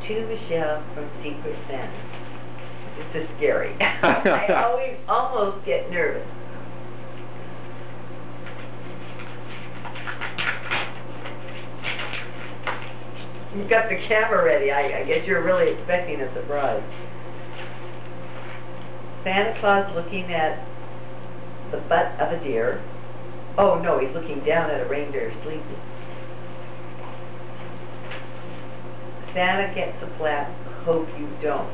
To Michelle from Secret Santa. This is scary. I always almost get nervous. You've got the camera ready. I guess you're really expecting a surprise. Santa Claus looking at the butt of a deer. Oh no, he's looking down at a reindeer sleeping. Santa gets a flat, hope you don't.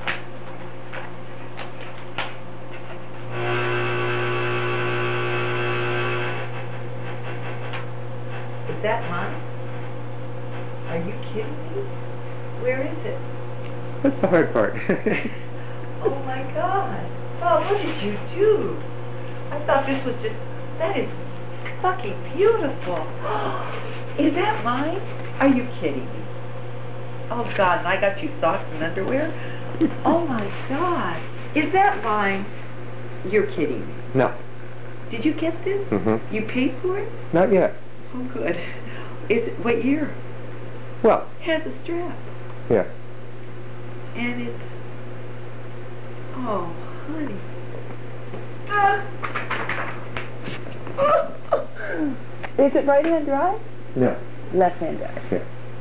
Is that mine? Are you kidding me? Where is it? That's the hard part. Oh my God. Oh, what did you do? I thought this was just, that is fucking beautiful. Is that mine? Are you kidding me? Oh God, and I got you socks and underwear? Oh my God. Is that mine? You're kidding me. No. Did you get this? Mm-hmm. You paid for it? Not yet. Oh good. Is it, what year? Well, It has a strap. yeah. And it's, oh honey. Is it right-hand drive? No. Left-hand drive. Yeah.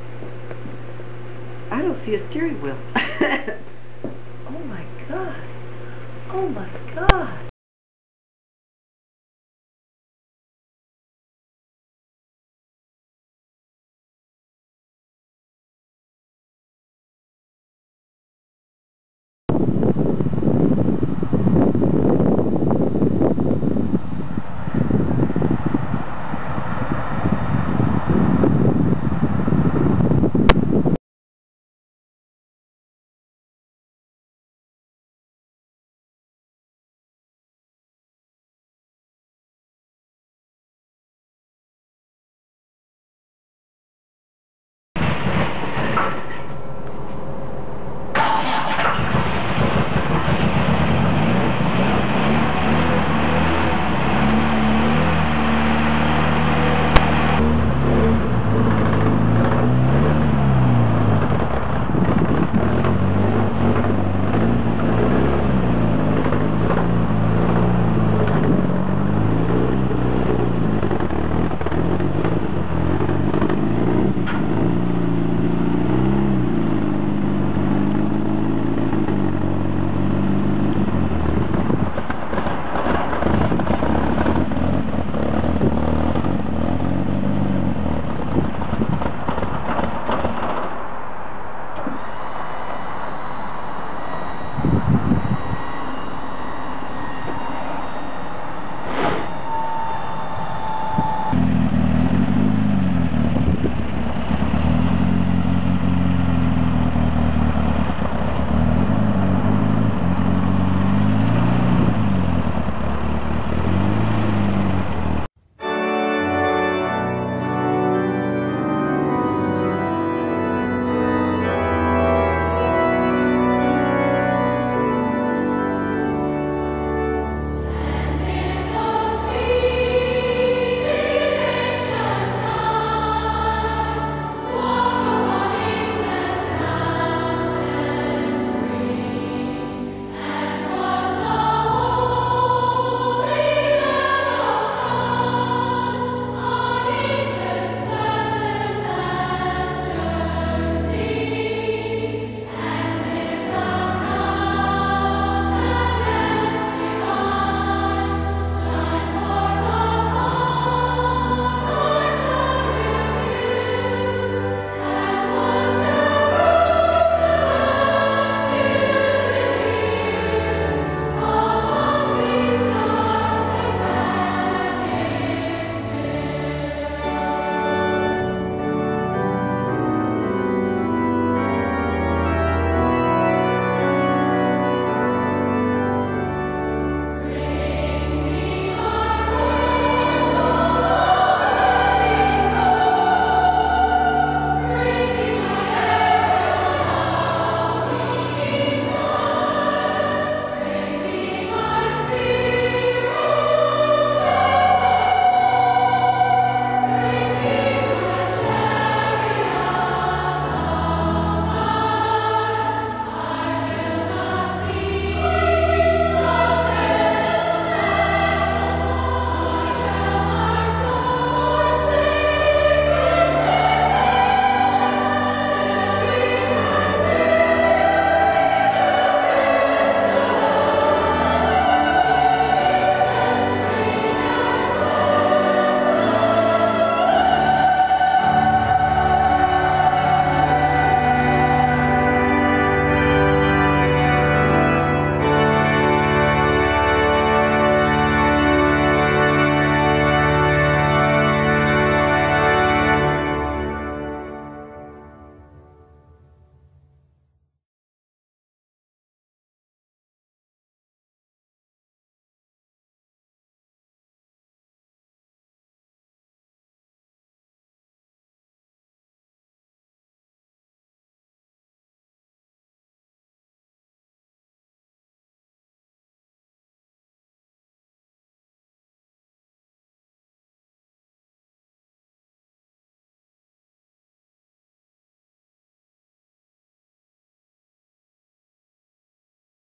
I don't see a steering wheel. Oh my God. Oh my God.